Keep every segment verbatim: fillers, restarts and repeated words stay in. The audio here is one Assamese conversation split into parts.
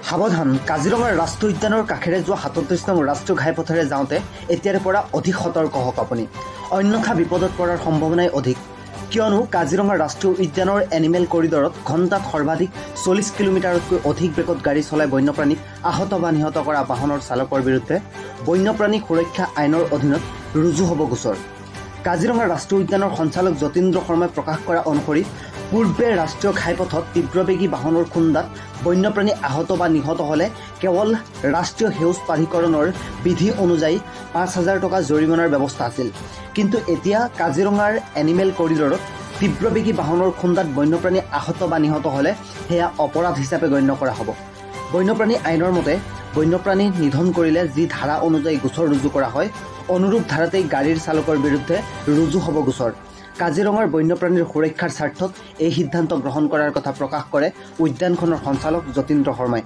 সাৱধান কাজিৰঙাৰ ৰাষ্ট্ৰীয় উদ্যানৰ কাষেৰে যোৱা সাতত্ৰিশ নং ৰাষ্ট্ৰীয় ঘাইপথেৰে যাওঁতে এতিয়াৰে পৰা অধিক সতৰ্ক হওক আপুনি অন্যথা বিপদত পৰাৰ সম্ভাৱনাই অধিক কিয়নো কাজিৰঙা ৰাষ্ট্ৰীয় উদ্যানৰ এনিমেল কৰিডৰত ঘণ্টাত সৰ্বাধিক চল্লিছ কিলোমিটাৰতকৈ অধিক বেগত গাড়ী চলাই বন্যপ্ৰাণীক আহত বা নিহত কৰা বাহনৰ চালকৰ বিৰুদ্ধে বন্যপ্ৰাণী সুৰক্ষা আইনৰ অধীনত ৰুজু হ'ব গোচৰ কাজিৰঙা ৰাষ্ট্ৰীয় উদ্যানৰ সঞ্চালক যতীন্দ্ৰ শৰ্মাই প্ৰকাশ কৰা অনুসৰি পূৰ্বে ৰাষ্ট্ৰীয় ঘাইপথত তীব্ৰবেগী বাহনৰ খুন্দাত বন্যপ্ৰাণী আহত বা নিহত হলে কেৱল ৰাষ্ট্ৰীয় সেউজ প্ৰাধিকৰণৰ বিধি অনুযায়ী পাঁচ হাজাৰ টকা জৰিমনাৰ ব্যৱস্থা আছিল কিন্তু এতিয়া কাজিৰঙাৰ এনিমেল কৰিডৰত তীব্ৰবেগী বাহনৰ খুন্দাত বন্যপ্ৰাণী আহত বা নিহত হলে সেয়া অপৰাধ হিচাপে গণ্য কৰা হ'ব বন্যপ্ৰাণী আইনৰ মতে বন্যপ্ৰাণী নিধন কৰিলে যি ধাৰা অনুযায়ী গোচৰ ৰুজু কৰা হয় অনুৰূপ ধাৰাতেই গাড়ীৰ চালকৰ বিৰুদ্ধে ৰুজু হ'ব গোচৰ কাজিৰঙাৰ বন্যপ্ৰাণীৰ সুৰক্ষাৰ স্বাৰ্থত এই সিদ্ধান্ত গ্ৰহণ কৰাৰ কথা প্ৰকাশ কৰে উদ্যানখনৰ সঞ্চালক যতীন্দ্ৰ শৰ্মাই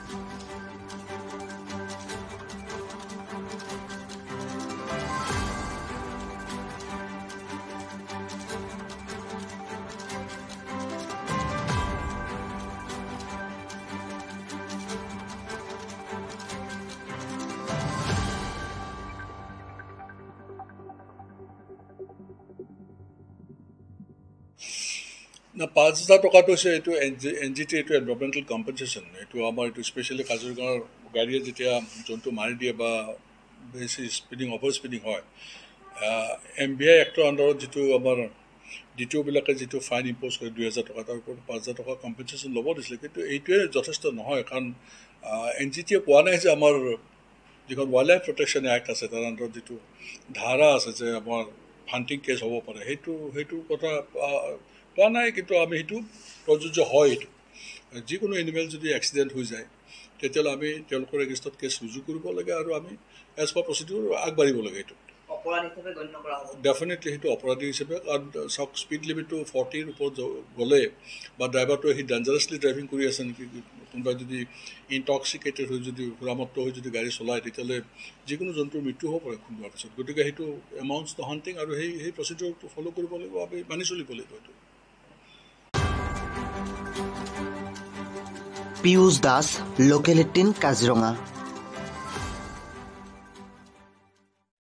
না পাঁচ হাজাৰ টকাটো হৈছে এইটো এন জি টি এইটো এনভাইৰমেণ্টেল কম্পেনচেশ্যন এইটো আমাৰ এইটো স্পেচিয়েলি কাজিৰঙাৰ গাড়ীয়ে যেতিয়া জন্তু মাৰি দিয়ে বা বেছি স্পীডিং অভাৰ স্পীডিং হয় এম বি আই এক্টৰ আণ্ডাৰত যিটো আমাৰ ডি টি অ'বিলাকে যিটো ফাইন ইম্প'জ কৰে দুই হাজাৰ টকা তাৰ ওপৰত পাঁচ হাজাৰ টকা কম্পেনচেশ্যন ল'ব দিছিলে কিন্তু এইটোৱে যথেষ্ট নহয় কাৰণ এন জি টিয়ে কোৱা নাই যে আমাৰ যিখন ৱাইল্ড লাইফ প্ৰটেকশ্যন এক্ট আছে তাৰ আণ্ডাৰত যিটো ধাৰা আছে যে আমাৰ হাণ্টিং কেছ হ'ব পাৰে সেইটো সেইটো কথা কোৱা নাই কিন্তু আমি সেইটো প্ৰযোজ্য হয় এইটো যিকোনো এনিমেল যদি এক্সিডেণ্ট হৈ যায় তেতিয়াহ'লে আমি তেওঁলোকৰ এগেইনষ্টত কেছ ৰুজু কৰিব লাগে আৰু আমি এজ পাৰ প্ৰচিডিউৰ আগবাঢ়িব লাগে এইটো ডেফিনেটলি সেইটো অপৰাধী হিচাপে কাৰণ চাওক স্পীড লিমিটটো ফৰ্টিৰ ওপৰত গ'লে বা ড্ৰাইভাৰটোৱে সি ডেঞ্জাৰাছলি ড্ৰাইভিং কৰি আছে নেকি কোনোবাই যদি ইনটক্সিকেটেড হৈ যদি সুৰামত্ত হৈ যদি গাড়ী চলায় তেতিয়াহ'লে যিকোনো জন্তুৰ মৃত্যু হ'ব পাৰে খুন্দোৱাৰ পিছত গতিকে সেইটো এমাউণ্টছ দ্য হাণ্টিং আৰু সেই সেই প্ৰচিডিউৰটো ফ'ল' কৰিব লাগিব আমি মানি চলিব লাগিব এইটো পিয়ুষ দাস লোকেল এইটিন কাজিৰঙা।